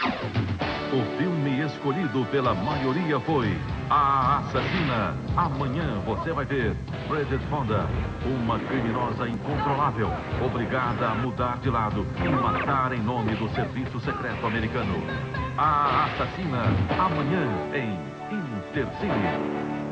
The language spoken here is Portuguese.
O filme escolhido pela maioria foi A Assassina. Amanhã você vai ver Bridget Fonda, uma criminosa incontrolável, obrigada a mudar de lado e matar em nome do Serviço Secreto Americano. A Assassina, amanhã em Intercine.